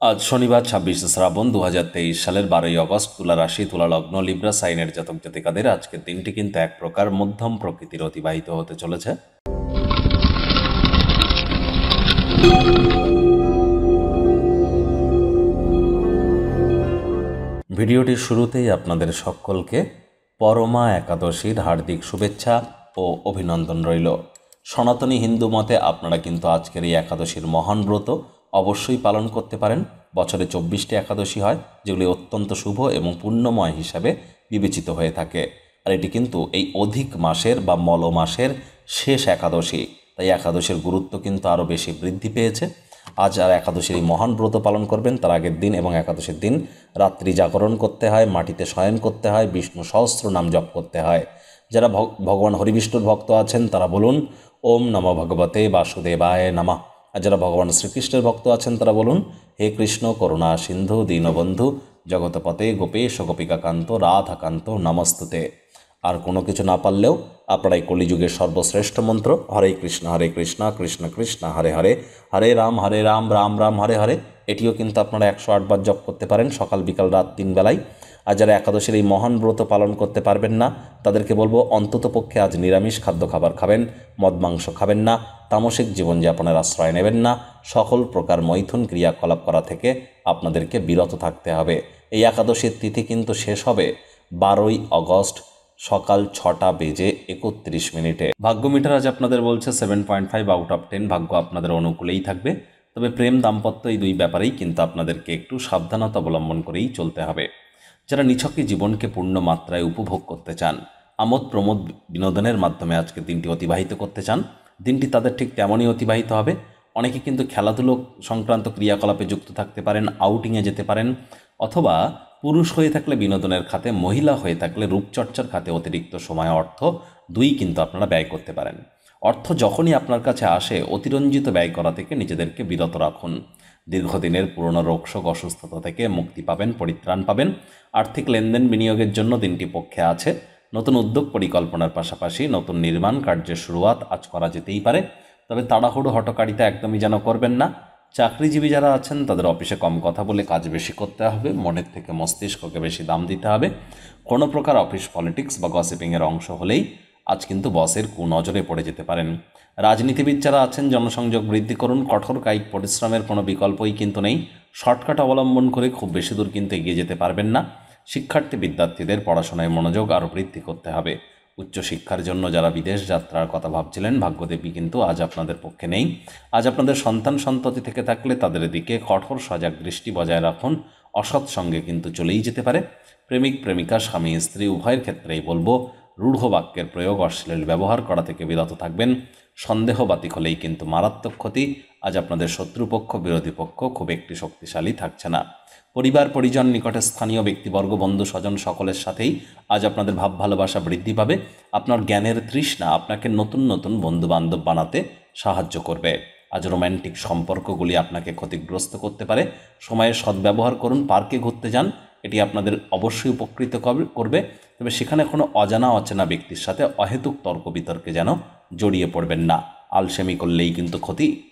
আজ শনিবার ২৬ শ্রাবণ ২০২৩ সালের ১২ই আগস্ট তুলা রাশি তুলা লগ্ন লিব্রা সাইনের জাতক জাতিকাদের আজকের দিনটি কিন্তু এক প্রকার মধ্যম প্রকৃতির অতিবাহিত হতে চলেছে। ভিডিওটির শুরুতেই আপনাদের সকলকে পরমা একাদশীর হার্দিক শুভেচ্ছা ও অভিনন্দন রইল। সনাতনী হিন্দু মতে আপনারা কিন্তু আজকের এই একাদশীর মহান ব্রত অবশ্যই পালন করতে পারেন। বছরে ২৪টি একাদশী হয়, যেগুলি অত্যন্ত শুভ এবং পুণ্যময় হিসাবে বিবেচিত হয়ে থাকে। আর এটি কিন্তু এই অধিক মাসের বা মল মাসের শেষ একাদশী, তাই একাদশীর গুরুত্ব কিন্তু আরও বেশি বৃদ্ধি পেয়েছে। আজ আর একাদশীর এই মহান ব্রত পালন করবেন, তার আগের দিন এবং একাদশীর দিন রাত্রি জাগরণ করতে হয়, মাটিতে শয়ন করতে হয়, বিষ্ণু সহস্র নাম জপ করতে হয়। যারা ভগবান হরিবিষ্ণুর ভক্ত আছেন তারা বলুন ওম নমঃ ভগবতে বাসুদেবায় নমঃ। আর যারা ভগবান শ্রীকৃষ্ণের ভক্ত আছেন তারা বলুন হে কৃষ্ণ করুণা সিন্ধু দীনবন্ধু জগৎপতে গোপেশ গোপিকাকান্ত রাধাকান্ত নমস্তুতে। আর কোনো কিছু না পারলেও আপনারা এই কলিযুগের সর্বশ্রেষ্ঠ মন্ত্র হরে কৃষ্ণ কৃষ্ণ কৃষ্ণ হরে হরে, হরে রাম রাম রাম হরে হরে, এটিও কিন্তু আপনারা ১০৮ বার জপ করতে পারেন সকাল বিকাল রাত ৩ বেলায়। আর যারা একাদশীর এই মহান ব্রত পালন করতে পারবেন না তাদেরকে বলবো অন্তত পক্ষে আজ নিরামিষ খাদ্য খাবার খাবেন, মদ মাংস খাবেন না, তামসিক জীবনযাপনের আশ্রয় নেবেন না, সকল প্রকার মৈথুন ক্রিয়াকলাপ করা থেকে আপনাদেরকে বিরত থাকতে হবে। এই একাদশীর তিথি কিন্তু শেষ হবে ১২ই আগস্ট সকাল ৬টা বেজে ৩১ মিনিটে। ভাগ্য মিটার আজ আপনাদের বলছে 7.5 আউট অফ 10, ভাগ্য আপনাদের অনুকূলেই থাকবে। তবে প্রেম দাম্পত্য এই দুই ব্যাপারেই কিন্তু আপনাদেরকে একটু সাবধানতা অবলম্বন করেই চলতে হবে। যারা নিছকই জীবনকে পূর্ণ মাত্রায় উপভোগ করতে চান, আমোদ প্রমোদ বিনোদনের মাধ্যমে আজকের দিনটি অতিবাহিত করতে চান, দিনটি তাদের ঠিক তেমনই অতিবাহিত হবে। অনেকে কিন্তু খেলাধুলো সংক্রান্ত ক্রিয়াকলাপে যুক্ত থাকতে পারেন, আউটিংয়ে যেতে পারেন, অথবা পুরুষ হয়ে থাকলে বিনোদনের খাতে, মহিলা হয়ে থাকলে রূপচর্চার খাতে অতিরিক্ত সময় অর্থ দুই কিন্তু আপনারা ব্যয় করতে পারেন। অর্থ যখনই আপনার কাছে আসে অতিরঞ্জিত ব্যয় করা থেকে নিজেদেরকে বিরত রাখুন। দীর্ঘদিনের পুরনো রোগশোক অসুস্থতা থেকে মুক্তি পাবেন, পরিত্রাণ পাবেন। আর্থিক লেনদেন বিনিয়োগের জন্য দিনটি পক্ষে আছে। নতুন উদ্যোগ পরিকল্পনার পাশাপাশি নতুন নির্মাণ কার্যের শুরুয়াত আজ করা যেতেই পারে, তবে তাড়াহুড়ো হটকারিতা একদমই যেন করবেন না। চাকরিজীবী যারা আছেন তাদের অফিসে কম কথা বলে কাজ বেশি করতে হবে, মনের থেকে মস্তিষ্ককে বেশি দাম দিতে হবে। কোনো প্রকার অফিস পলিটিক্স বা গসিপিংয়ের অংশ হলেই আজ কিন্তু বসের কুনজরে পড়ে যেতে পারেন। রাজনীতিবিদ যারা আছেন জনসংযোগ বৃদ্ধি করুন, কঠোর কায়িক পরিশ্রমের কোনো বিকল্পই কিন্তু নেই। শর্টকাট অবলম্বন করে খুব বেশি দূর কিন্তু এগিয়ে যেতে পারবেন না। শিক্ষার্থী বিদ্যার্থীদের পড়াশোনায় মনোযোগ আরও বৃদ্ধি করতে হবে। উচ্চশিক্ষার জন্য যারা বিদেশ যাত্রার কথা ভাবছিলেন, ভাগ্যদেবী কিন্তু আজ আপনাদের পক্ষে নেই। আজ আপনাদের সন্তান সন্ততি থেকে থাকলে তাদের দিকে কঠোর সজাগ দৃষ্টি বজায় রাখুন, অসৎ সঙ্গে কিন্তু চলেই যেতে পারে। প্রেমিক প্রেমিকা স্বামী স্ত্রী উভয়ের ক্ষেত্রেই বলবো রূঢ় বাক্যের প্রয়োগ, অশ্লীল ব্যবহার করা থেকে বিরত থাকবেন। সন্দেহবাতিক হলেই কিন্তু মারাত্মক ক্ষতি। আজ আপনাদের শত্রুপক্ষ বিরোধী পক্ষ খুব একটি শক্তিশালী থাকছে না। পরিবার পরিজন নিকটে স্থানীয় ব্যক্তিবর্গ বন্ধু স্বজন সকলের সাথেই আজ আপনাদের ভাব ভালোবাসা বৃদ্ধি পাবে। আপনার জ্ঞানের তৃষ্ণা আপনাকে নতুন নতুন বন্ধুবান্ধব বানাতে সাহায্য করবে। আজ রোম্যান্টিক সম্পর্কগুলি আপনাকে ক্ষতিগ্রস্ত করতে পারে। সময়ের সদ্ব্যবহার করুন, পার্কে ঘুরতে যান, এটি আপনাদের অবশ্যই উপকৃত করবে। তবে সেখানে কোনো অজানা অচেনা ব্যক্তির সাথে অহেতুক তর্ক বিতর্কে যেন জড়িয়ে পড়বেন না। আলসেমি করলেই কিন্তু ক্ষতি।